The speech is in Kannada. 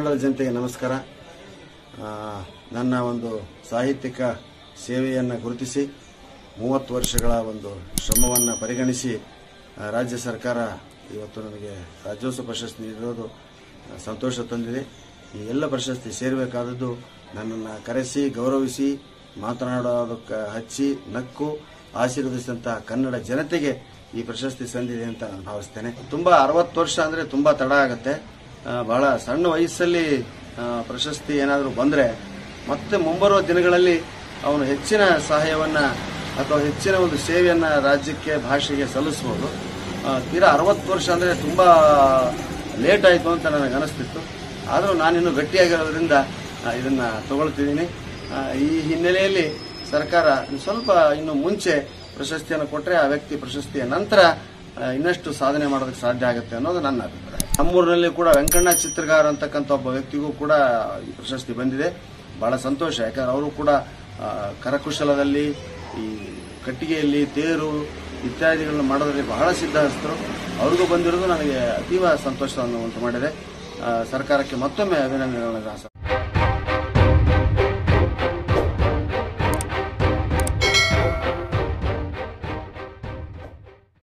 ಕನ್ನಡದ ಜನತೆಗೆ ನಮಸ್ಕಾರ. ನನ್ನ ಒಂದು ಸಾಹಿತ್ಯಿಕ ಸೇವೆಯನ್ನು ಗುರುತಿಸಿ 30 ವರ್ಷಗಳ ಒಂದು ಶ್ರಮವನ್ನು ಪರಿಗಣಿಸಿ ರಾಜ್ಯ ಸರ್ಕಾರ ಇವತ್ತು ನನಗೆ ರಾಜ್ಯೋತ್ಸವ ಪ್ರಶಸ್ತಿ ನೀಡಿರೋದು ಸಂತೋಷ ತಂದಿದೆ. ಈ ಎಲ್ಲ ಪ್ರಶಸ್ತಿ ಸೇರಬೇಕಾದದ್ದು ನನ್ನನ್ನು ಕರೆಸಿ ಗೌರವಿಸಿ ಮಾತನಾಡೋದಕ್ಕೆ ಹಚ್ಚಿ ನಕ್ಕು ಆಶೀರ್ವದಿಸಿದಂತಹ ಕನ್ನಡ ಜನತೆಗೆ ಈ ಪ್ರಶಸ್ತಿ ಸಂದಿದೆ ಅಂತ ನಾನು ಭಾವಿಸ್ತೇನೆ. ತುಂಬಾ 60 ವರ್ಷ ಅಂದ್ರೆ ತುಂಬಾ ತಡ ಆಗುತ್ತೆ. ಬಹಳ ಸಣ್ಣ ವಯಸ್ಸಲ್ಲಿ ಪ್ರಶಸ್ತಿ ಏನಾದರೂ ಬಂದ್ರೆ ಮತ್ತೆ ಮುಂಬರುವ ದಿನಗಳಲ್ಲಿ ಅವನು ಹೆಚ್ಚಿನ ಸಹಾಯವನ್ನ ಅಥವಾ ಹೆಚ್ಚಿನ ಒಂದು ಸೇವೆಯನ್ನ ರಾಜ್ಯಕ್ಕೆ ಭಾಷೆಗೆ ಸಲ್ಲಿಸಬಹುದು. ತೀರಾ 60 ವರ್ಷ ಅಂದ್ರೆ ತುಂಬಾ ಲೇಟ್ ಆಯಿತು ಅಂತ ನನಗೆ ಅನಿಸ್ತಿತ್ತು. ಆದರೂ ನಾನಿನ್ನು ಗಟ್ಟಿಯಾಗಿರೋದ್ರಿಂದ ಇದನ್ನ ತಗೊಳ್ತಿದ್ದೀನಿ. ಈ ಹಿನ್ನೆಲೆಯಲ್ಲಿ ಸರ್ಕಾರ ಸ್ವಲ್ಪ ಇನ್ನು ಮುಂಚೆ ಪ್ರಶಸ್ತಿಯನ್ನು ಕೊಟ್ಟರೆ ಆ ವ್ಯಕ್ತಿ ಪ್ರಶಸ್ತಿಯ ನಂತರ ಇನ್ನಷ್ಟು ಸಾಧನೆ ಮಾಡೋದಕ್ಕೆ ಸಾಧ್ಯ ಆಗುತ್ತೆ ಅನ್ನೋದು ನನ್ನ ಅಭಿಪ್ರಾಯ. ನಮ್ಮೂರಿನಲ್ಲಿ ಕೂಡ ವೆಂಕಣ್ಣ ಚಿತ್ರಗಾರ ಅಂತಕ್ಕಂಥ ಒಬ್ಬ ವ್ಯಕ್ತಿಗೂ ಕೂಡ ಈ ಪ್ರಶಸ್ತಿ ಬಂದಿದೆ. ಬಹಳ ಸಂತೋಷ. ಯಾಕಂದ್ರೆ ಅವರು ಕೂಡ ಕರಕುಶಲದಲ್ಲಿ, ಈ ಕಟ್ಟಿಗೆಯಲ್ಲಿ ತೇರು ಇತ್ಯಾದಿಗಳನ್ನು ಮಾಡೋದ್ರಲ್ಲಿ ಬಹಳ ಸಿದ್ಧಹಸ್ತರು. ಅವ್ರಿಗೂ ಬಂದಿರೋದು ನನಗೆ ಅತೀವ ಸಂತೋಷವನ್ನು ಉಂಟು ಮಾಡಿದೆ. ಸರ್ಕಾರಕ್ಕೆ ಮತ್ತೊಮ್ಮೆ ಅಭಿನಂದನೆಗಳನ್ನು.